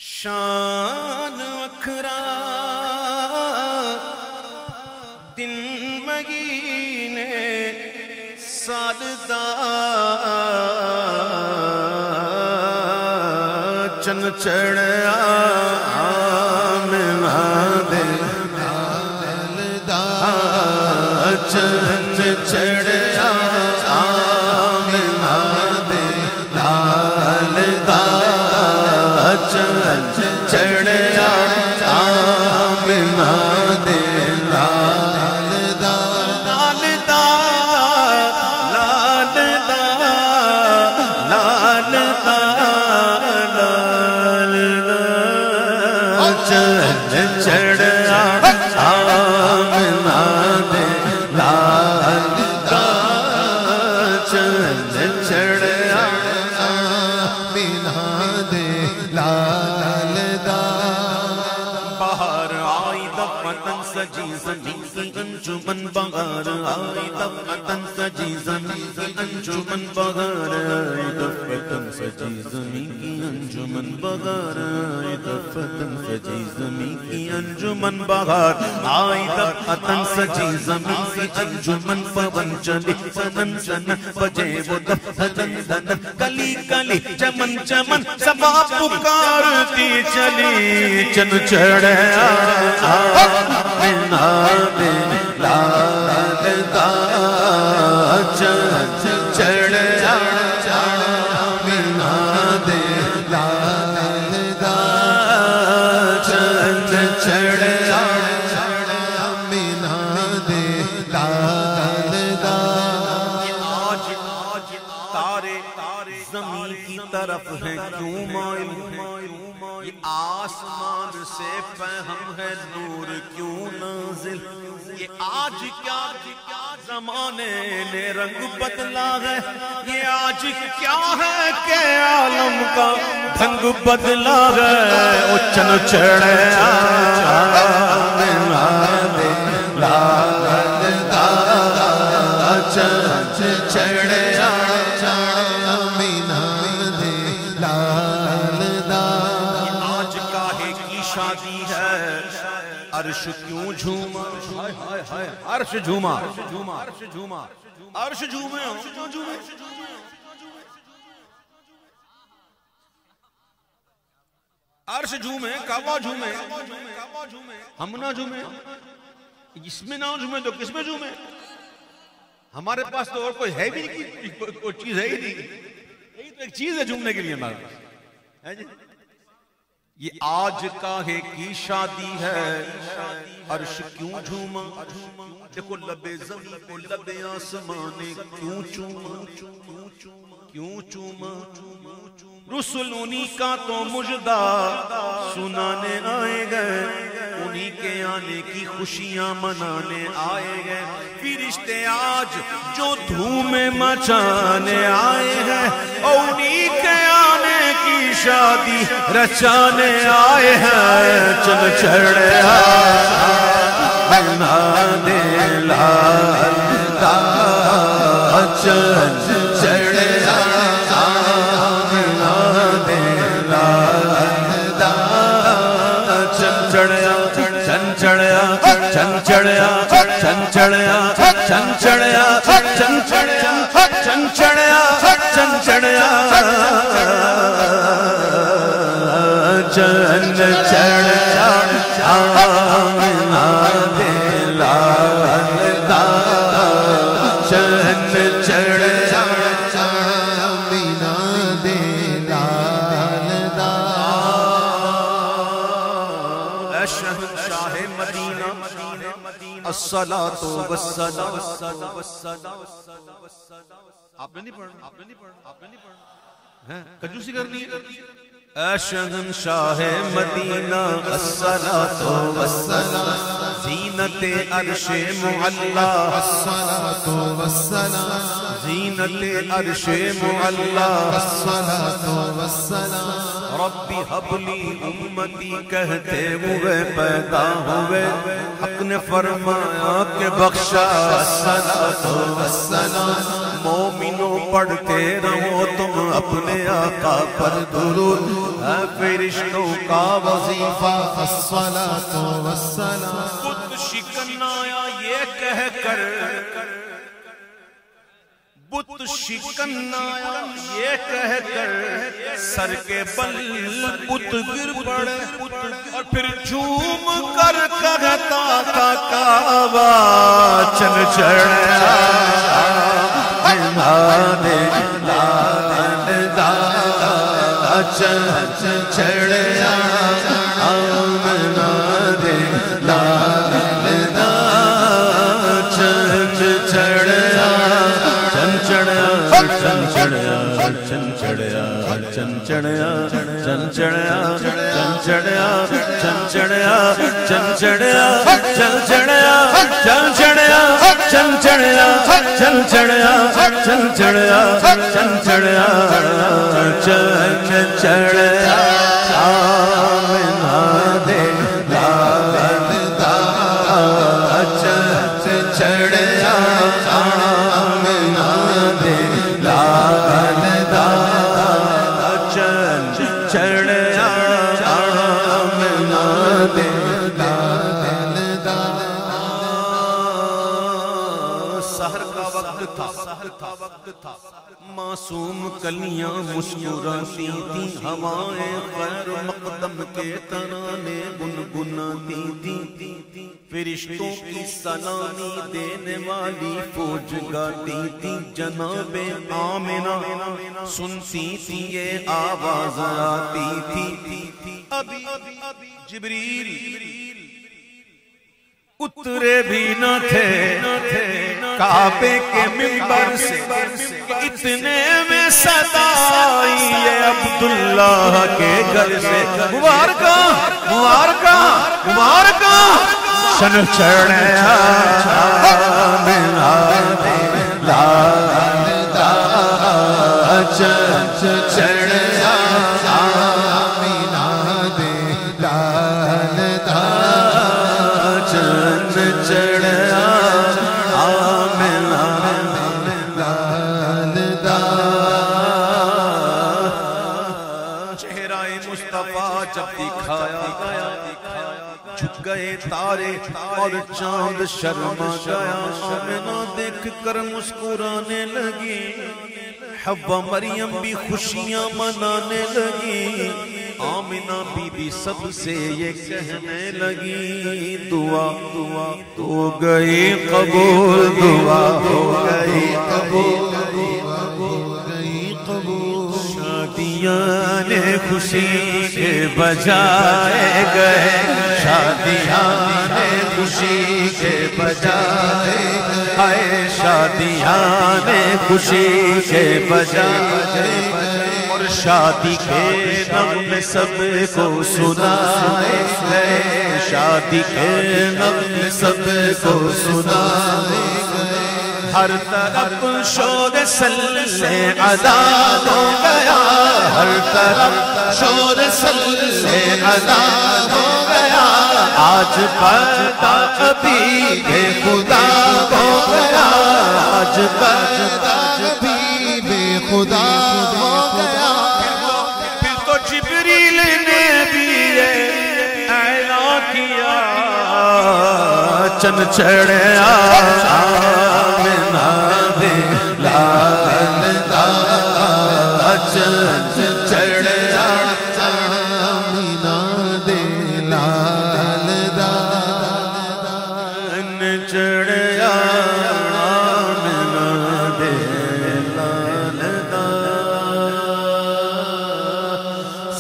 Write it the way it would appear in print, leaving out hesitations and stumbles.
شان وکھرا دن مہینے سال دا چن چڑھیا آمنہ دے لال دا چن چڑھیا آمنہ دے لال دا چن چڑھیا آمنہ دے لال دا لال دا لال دا لال دا لال دا چن چڑھیا آمنہ دے لال دا چن چڑھیا آمنہ دے لال دا بہار آئی دفتن سجی زمین کی انجمن بہار آئی دفتن سجی زمین کی انجمن بہار آئی دفتن سجی زمین کی انجمن بہار آئی دفتن سجی زمین کی انجمن بہار آئی دفتن سجی زمین کی انجمن پون چلی سنن سنن بجے وہ دفتن دن کلی کلی چمن چمن سبا پکارتی چلی چن چڑھیا آمنہ دے لال دا چن چڑھیا آمنہ دے لال دا چن چڑھیا آمنہ دے لال دا آج تارے زمین کی طرف ہے کیوں مائل یہ آسمان سے فہم ہے نور کیوں نازل یہ آج کیا زمانے نے رنگ بدلا ہے یہ آج کیا ہے کہ عالم کا ڈھنگ بدلا ہے او چن چڑھیا آمنہ دے لال دا چن چڑھیا آمنہ دے لال دا شادی ہے عرش کیوں جھوما عرش جھوما عرش جھومے عرش جھومے کعبہ جھومے ہم نہ جھومے اس میں نہ جھومے تو کس میں جھومے ہمارے پاس تو اور کوئی ہے بھی نہیں کوئی چیز ہے ہی نہیں یہی تو ایک چیز ہے جھومنے کے لیے ہمارے پاس یہ آج کاہے کی شادی ہے عرش کیوں جھوما دیکھو لبے زمین کو لبے آسمان کیوں چوما کیوں چوما رسول انہی کا تو مجدہ سنانے آئے گئے انہی کے آنے کی خوشیاں منانے آئے گئے فرشتے آج جو دھومیں مچانے آئے ہیں انہی کے آنے کی شادی رچانے آئے ہیں چن چڑھیا آمنہ دے لال دا چن چڑھیا آمنہ دے لال دا چن چڑھیا چن چڑھیا چن چڑھیا چن چڑھیا چن چڑھیا چن چڑھیا چن چڑھیا چن چڑھیا چن چڑھیا آمنہ دے لال دا چن چڑھیا آمنہ دے لال دا اے شہنشاہ مدینہ الصلاۃ والسلام آپ نے نہیں پڑھنا کنجوسی کرنی ہے اے شہنشاہ مدینہ الصلاۃ والسلام زینت عرش معلا الصلاۃ والسلام زینت عرش معلا الصلاۃ والسلام ربی حب لی امتی کہتے ہوئے پیدا ہوئے حق نے فرمایا کہ بخشا الصلاۃ والسلام مومنوں پڑھتے رہو تم اپنے آقا پر درود، ہے فرشتوں کا وظیفہ الصلاۃ والسلام۔ بت شکن آیا یہ کہہ کر، بت شکن آیا یہ کہہ کر، سر کے بل بت گر پڑے، اور پھر جھوم کر کہتا تھا کعبہ چل چڑھا چل چڑھا آمنا دے لالا چل چڑھا چل چڑھا چل چڑھا چل چڑھا چل چڑھا چل چڑھا چل چڑھا چل چڑھا چل چڑھا چل چڑھا چل چڑھا چل چڑھا چل چڑھا چل چڑھا چل چڑھا چل چڑھا آمنا دے لالا چل چڑھا آمنا دے لالا چل چڑھا آمنا دے لالا۔ سحر کا وقت تھا، معصوم کلیاں مسکراتی تھیں، ہوائیں خیر مقدم کے ترانے گنگناتی تھیں، فرشتوں کی سلامی دینے والی فوج گاتی تھی، جناب آمنہ سنتی تھی یہ آواز آتی تھی، ابھی جبریل اترے بھی نہ تھے کعبے کے منبر سے، اتنے میں صدا آئی ہے عبداللہ کے گھر سے، مبارکہ مبارکہ مبارکہ چل چڑھا آمنا دے لالا چل چڑھا آمنا دے لالا چل چڑھا آمنا دے لالا۔ چہرہ مصطفیٰ جب دکھایا گیا، جھک گئے تارے اور چاند شرما گیا، آمنہ دیکھ کر مسکرانے لگی، حوا مریم بھی خوشیاں منانے لگی، آمنہ بی بی سب سے یہ کہنے لگی، دعا ہو گئی قبول، دعا ہو گئی قبول، شادیاں نے خوشی کے بجائے گئے، شادیاں نے خوشی کے بجائے گئے، شادیاں نے خوشی کے بجائے، اور شادی کے نغمے سب کو سنائے گئے، شادی کے نغمے سب کو سنائے گئے، ہر طرف شور صلی علی ہو گیا، ہر طرف شور صلی علی ہو گیا، آج پتا ابھی بے خدا ہو گیا، آج پتا ابھی بے خدا ہو گیا، پھر تو جبریل نے بھی اعلان کیا، چل چڑھا